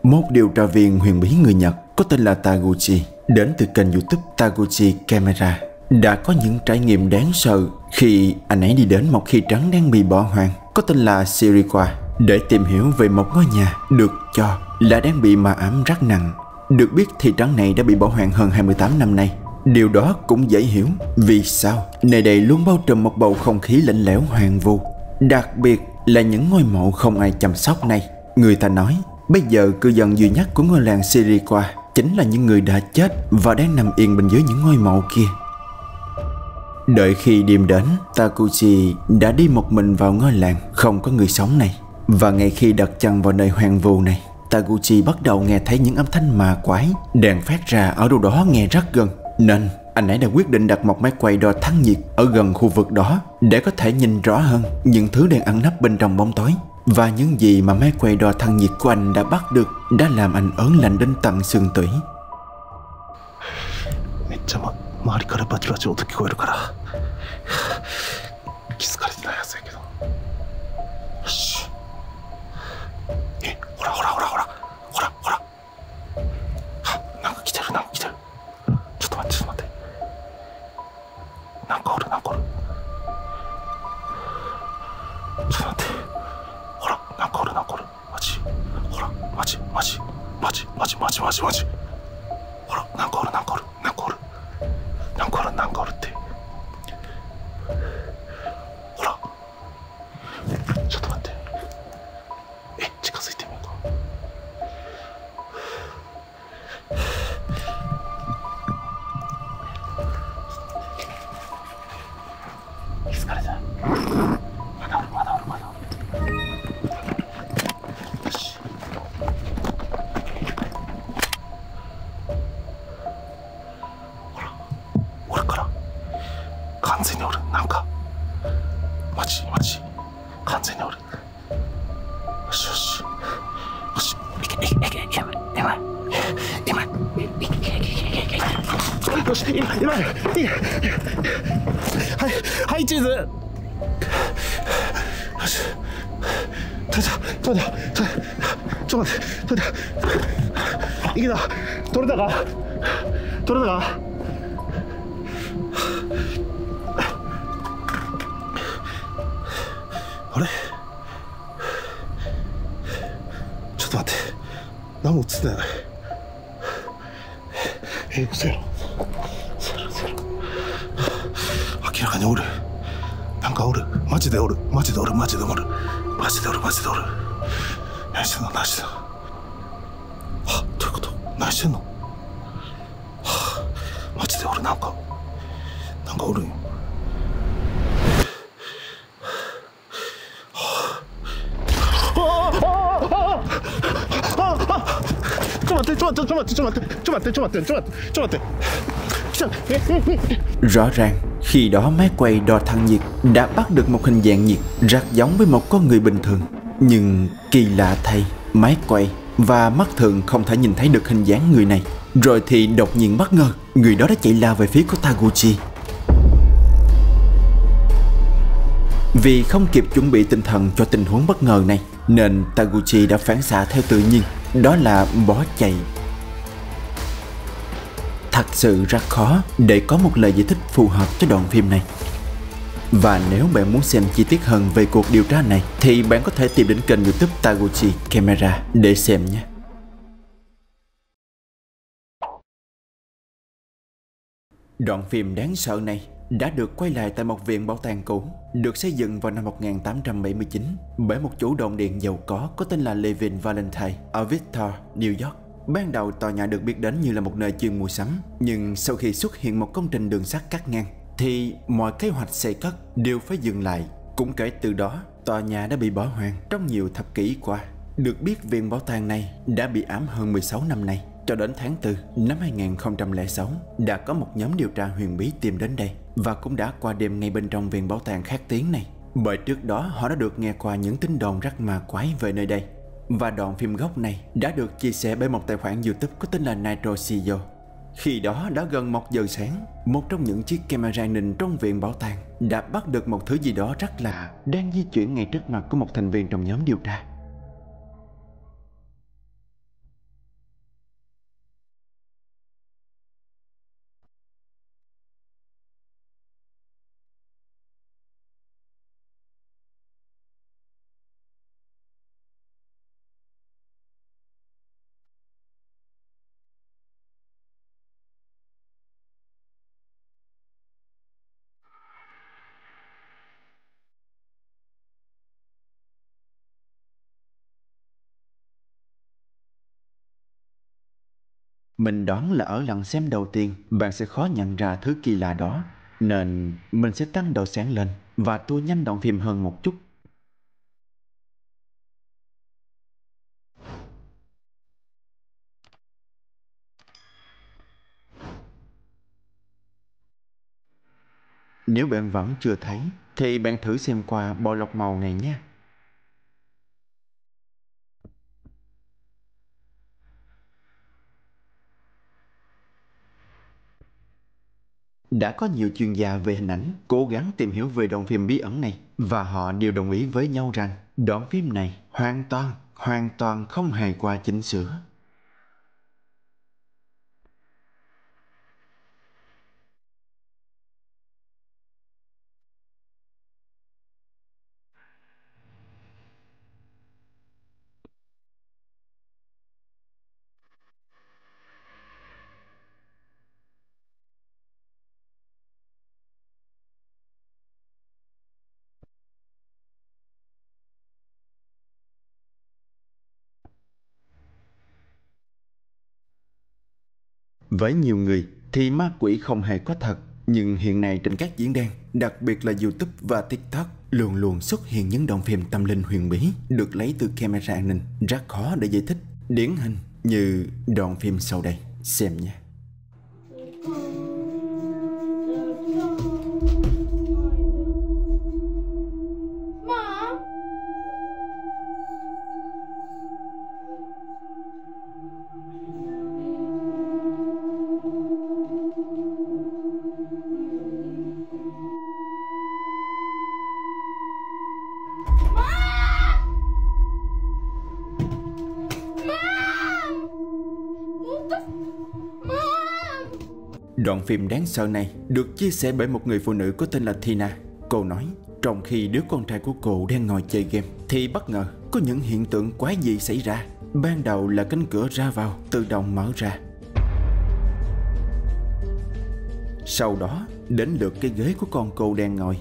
một điều tra viên huyền bí người Nhật có tên là Taguchi đến từ kênh YouTube Taguchi Camera đã có những trải nghiệm đáng sợ khi anh ấy đi đến một thị trấn đang bị bỏ hoang có tên là Shirikawa để tìm hiểu về một ngôi nhà được cho là đang bị ma ám rất nặng. Được biết thị trấn này đã bị bỏ hoang hơn 28 năm nay. Điều đó cũng dễ hiểu vì sao nơi đây luôn bao trùm một bầu không khí lạnh lẽo hoang vu. Đặc biệt là những ngôi mộ không ai chăm sóc này. Người ta nói bây giờ cư dân duy nhất của ngôi làng Shirikawa chính là những người đã chết và đang nằm yên bên dưới những ngôi mộ kia. Đợi khi đêm đến, Taguchi đã đi một mình vào ngôi làng không có người sống này. Và ngay khi đặt chân vào nơi hoang vu này, Taguchi bắt đầu nghe thấy những âm thanh ma quái đang phát ra ở đâu đó nghe rất gần. Nên anh ấy đã quyết định đặt một máy quay đo thân nhiệt ở gần khu vực đó để có thể nhìn rõ hơn những thứ đang ẩn nấp bên trong bóng tối. Và những gì mà máy quay đo thân nhiệt của anh đã bắt được đã làm anh ớn lạnh đến tận xương tủy. 周りからバチバチ音聞こえるから気づかれてないはずやけど。よし。ほらほらほらほらほらほら。なんか来てるなんか来てる。ちょっと待ってちょっと待って。なんかおるなんかおる。ちょっと待って。ほらなんかおるなんかおる。マジ。ほらマジマジマジマジマジマジマジ。ほらなんかおるなんかおるなんかおる。なんかおるって。ほらちょっと待って。近づいてみようか。気づかれた。まだおるまだおるまだおる。よし。おるから完全におる。なんかマジマジ完全におる。よしよしよし。今よし今はいチーズ。よし取れたちょっと待って取れた。いけた。取れたか取れたか。あれちょっと待って何も映ってない。嘘やろ明らかにおる。なんかおる。マジでおるマジでおるマジでおるマジでおるマジでおる。何してんの何してんの。どういうこと。何してんの。マジでおる。なんかおるんよ。ちょっと待って。 Rõ ràng khi đó máy quay đo thân nhiệt đã bắt được một hình dạng nhiệt rất giống với một con người bình thường. Nhưng kỳ lạ thay, máy quay và mắt thường không thể nhìn thấy được hình dáng người này. Rồi thì đột nhiên bất ngờ, người đó đã chạy lao về phía của Taguchi. Vì không kịp chuẩn bị tinh thần cho tình huống bất ngờ này, nên Taguchi đã phản xạ theo tự nhiên, đó là bỏ chạy. Thật sự rất khó để có một lời giải thích phù hợp cho đoạn phim này. Và nếu bạn muốn xem chi tiết hơn về cuộc điều tra này thì bạn có thể tìm đến kênh YouTube Taguchi Camera để xem nhé. Đoạn phim đáng sợ này đã được quay lại tại một viện bảo tàng cũ, được xây dựng vào năm 1879 bởi một chủ đồn điện giàu có tên là Levin Valentine ở Victor, New York. Ban đầu tòa nhà được biết đến như là một nơi chuyên mua sắm, nhưng sau khi xuất hiện một công trình đường sắt cắt ngang thì mọi kế hoạch xây cất đều phải dừng lại. Cũng kể từ đó, tòa nhà đã bị bỏ hoang trong nhiều thập kỷ qua. Được biết viện bảo tàng này đã bị ám hơn 16 năm nay. Cho đến tháng 4 năm 2006 đã có một nhóm điều tra huyền bí tìm đến đây và cũng đã qua đêm ngay bên trong viện bảo tàng khét tiếng này. Bởi trước đó họ đã được nghe qua những tin đồn rất ma quái về nơi đây. Và đoạn phim gốc này đã được chia sẻ bởi một tài khoản YouTube có tên là Nitro CEO. Khi đó đã gần 1 giờ sáng, một trong những chiếc camera an ninh trong viện bảo tàng đã bắt được một thứ gì đó rất lạ đang di chuyển ngay trước mặt của một thành viên trong nhóm điều tra. Mình đoán là ở lần xem đầu tiên bạn sẽ khó nhận ra thứ kỳ lạ đó, nên mình sẽ tăng độ sáng lên và tua nhanh đoạn phim hơn một chút. Nếu bạn vẫn chưa thấy thì bạn thử xem qua bộ lọc màu này nhé. Đã có nhiều chuyên gia về hình ảnh cố gắng tìm hiểu về đoạn phim bí ẩn này, và họ đều đồng ý với nhau rằng đoạn phim này hoàn toàn không hề qua chỉnh sửa. Với nhiều người thì ma quỷ không hề có thật, nhưng hiện nay trên các diễn đàn, đặc biệt là YouTube và TikTok, luôn luôn xuất hiện những đoạn phim tâm linh huyền bí được lấy từ camera an ninh rất khó để giải thích. Điển hình như đoạn phim sau đây, xem nha. Đoạn phim đáng sợ này được chia sẻ bởi một người phụ nữ có tên là Tina. Cô nói, trong khi đứa con trai của cô đang ngồi chơi game thì bất ngờ có những hiện tượng quái dị xảy ra. Ban đầu là cánh cửa ra vào tự động mở ra. Sau đó đến lượt cái ghế của con cô đang ngồi.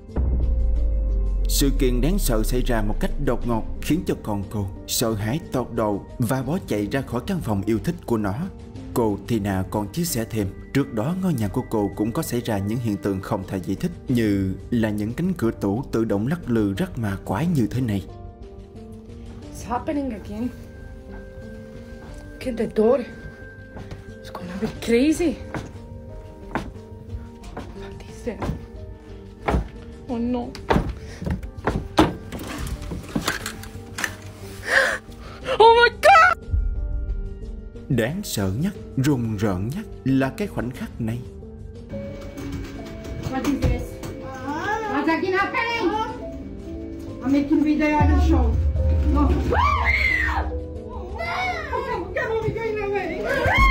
Sự kiện đáng sợ xảy ra một cách đột ngột khiến cho con cô sợ hãi tột độ và bỏ chạy ra khỏi căn phòng yêu thích của nó. Cô Tina còn chia sẻ thêm, trước đó ngôi nhà của cô cũng có xảy ra những hiện tượng không thể giải thích, như là những cánh cửa tủ tự động lắc lư rất ma quái như thế này. What's happening again? Look at the door. It's gonna be crazy. What is it? Oh no. Oh my god! Đáng sợ nhất, rùng rợn nhất là cái khoảnh khắc này. What is this? What's again happening? I'm making video and show. No. Come on, we're going away.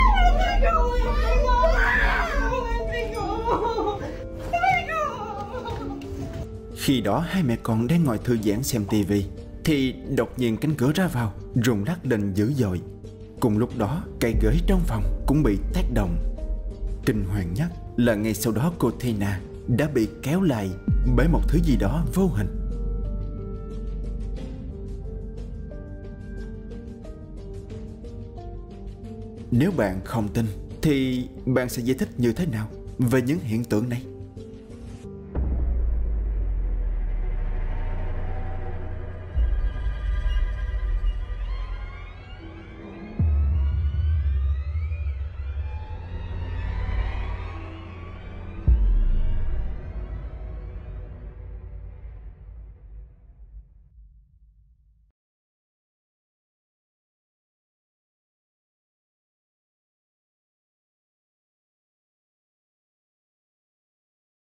Khi đó hai mẹ con đang ngồi thư giãn xem tivi thì đột nhiên cánh cửa ra vào rung lắc lên dữ dội. Cùng lúc đó cây ghế trong phòng cũng bị tác động. Kinh hoàng nhất là ngay sau đó cô Tina đã bị kéo lại bởi một thứ gì đó vô hình. Nếu bạn không tin thì bạn sẽ giải thích như thế nào về những hiện tượng này?